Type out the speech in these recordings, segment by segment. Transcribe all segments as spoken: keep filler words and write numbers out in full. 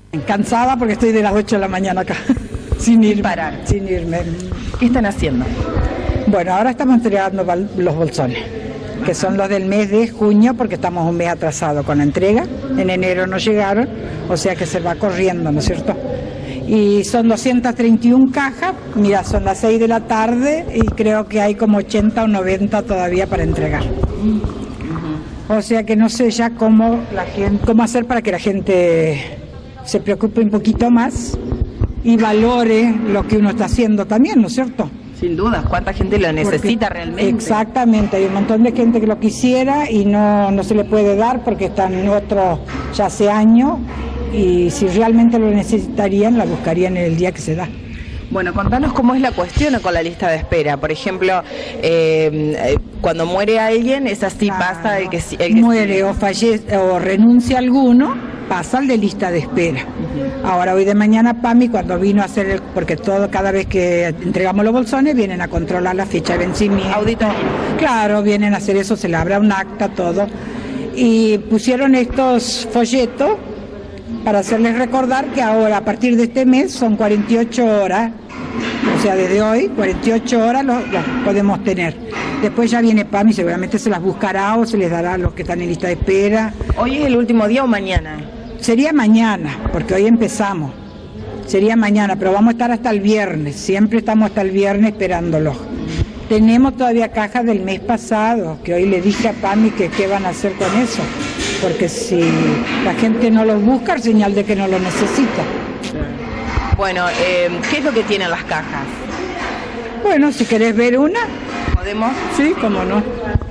Cansada porque estoy de las ocho de la mañana acá, sin irme. Parar. Sin irme. ¿Qué están haciendo? Bueno, ahora estamos entregando los bolsones, que son los del mes de junio, porque estamos un mes atrasados con la entrega. En enero no llegaron, o sea que se va corriendo, ¿no es cierto? Y son doscientas treinta y una cajas, mira, son las seis de la tarde y creo que hay como ochenta o noventa todavía para entregar. O sea que no sé ya cómo, la gente, cómo hacer para que la gente se preocupe un poquito más y valore lo que uno está haciendo también, ¿no es cierto? Sin duda, ¿cuánta gente lo necesita porque, realmente? Exactamente, hay un montón de gente que lo quisiera y no, no se le puede dar porque están en otros ya hace años y si realmente lo necesitarían, la buscarían en el día que se da. Bueno, contanos cómo es la cuestión con la lista de espera. Por ejemplo, eh, cuando muere alguien, es así, claro, pasa el que, el que muere sigue. o fallece o renuncia alguno, pasa al de lista de espera. Uh-huh. Ahora, hoy de mañana, Pami, cuando vino a hacer el, porque todo, cada vez que entregamos los bolsones, vienen a controlar la fecha de vencimiento. Auditoría. Claro, vienen a hacer eso, se le abre un acta, todo. Y pusieron estos folletos para hacerles recordar que ahora, a partir de este mes, son cuarenta y ocho horas, o sea, desde hoy, cuarenta y ocho horas los, los podemos tener. Después ya viene Pami, seguramente se las buscará o se les dará a los que están en lista de espera. ¿Hoy es el último día o mañana? Sería mañana, porque hoy empezamos. Sería mañana, pero vamos a estar hasta el viernes, siempre estamos hasta el viernes esperándolos. Tenemos todavía cajas del mes pasado, que hoy le dije a Pami que qué van a hacer con eso. Porque si la gente no los busca, es señal de que no lo necesita. Bueno, eh, ¿qué es lo que tienen las cajas? Bueno, si querés ver una. ¿Podemos? Sí, cómo no.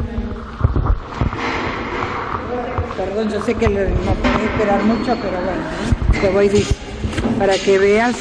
Perdón, yo sé que no podés esperar mucho, pero bueno, te voy a decir para que veas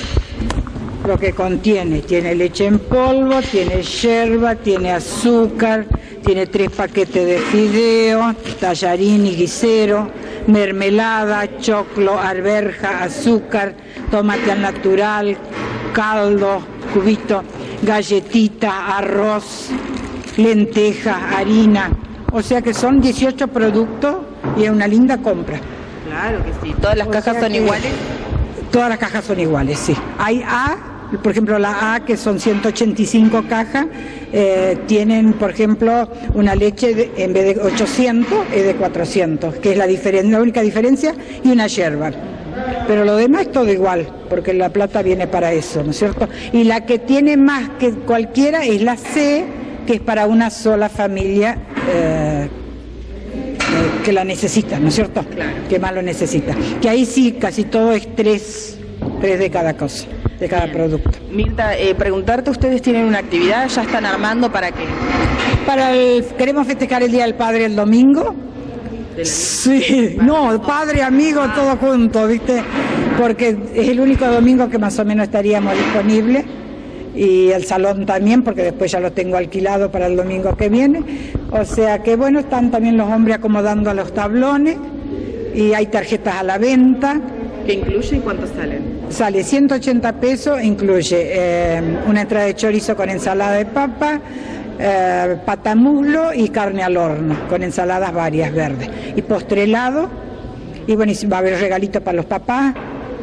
lo que contiene. Tiene leche en polvo, tiene yerba, tiene azúcar, tiene tres paquetes de fideo, tallarín y guisero, mermelada, choclo, arveja, azúcar, tomate al natural, caldo, cubito, galletita, arroz, lenteja, harina. O sea que son dieciocho productos y es una linda compra. Claro que sí. ¿Todas las o cajas son iguales? Todas las cajas son iguales, sí. Hay A, por ejemplo la A, que son ciento ochenta y cinco cajas, eh, tienen, por ejemplo, una leche de, en vez de ochocientos, es de cuatrocientos, que es la, diferen- la única diferencia, y una yerba. Pero lo demás es todo igual, porque la plata viene para eso, ¿no es cierto? Y la que tiene más que cualquiera es la C, que es para una sola familia eh, que la necesita, ¿no es cierto? Claro. Que más lo necesita. Que ahí sí, casi todo es tres, tres de cada cosa, de cada Bien. producto. Mirta, eh, preguntarte, ¿ustedes tienen una actividad? ¿Ya están armando para qué? Para el, queremos festejar el Día del Padre el domingo. Sí, no, padre, amigo, todo junto, ¿viste? Porque es el único domingo que más o menos estaríamos disponibles. Y el salón también, porque después ya lo tengo alquilado para el domingo que viene. O sea que bueno, están también los hombres acomodando a los tablones y hay tarjetas a la venta. ¿Qué incluye y cuánto salen? Sale ciento ochenta pesos, incluye eh, una entrada de chorizo con ensalada de papa, eh, patamuslo y carne al horno, con ensaladas varias verdes. Y postre helado, y bueno, y va a haber regalitos para los papás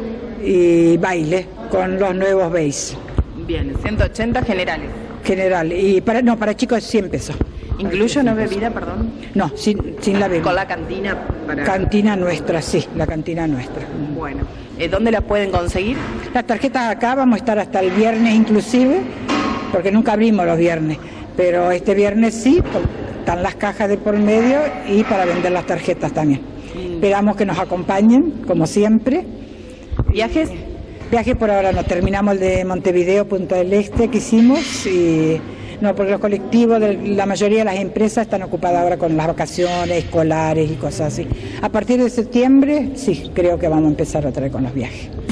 y baile con los nuevos beis. Bien, ciento ochenta generales. General, y para no, para chicos cien pesos. ¿Incluye una bebida, perdón? No, sin, sin la bebida. ¿Con la cantina? Para... Cantina nuestra, sí, la cantina nuestra. Bueno, eh, ¿dónde la pueden conseguir? Las tarjetas acá vamos a estar hasta el viernes inclusive, porque nunca abrimos los viernes, pero este viernes sí, están las cajas de por medio y para vender las tarjetas también. Mm. Esperamos que nos acompañen, como siempre. ¿Viajes? Viaje por ahora no, terminamos el de Montevideo, Punta del Este que hicimos y no, porque los colectivos, de la mayoría de las empresas están ocupadas ahora con las vacaciones escolares y cosas así. A partir de septiembre sí, creo que vamos a empezar otra vez con los viajes.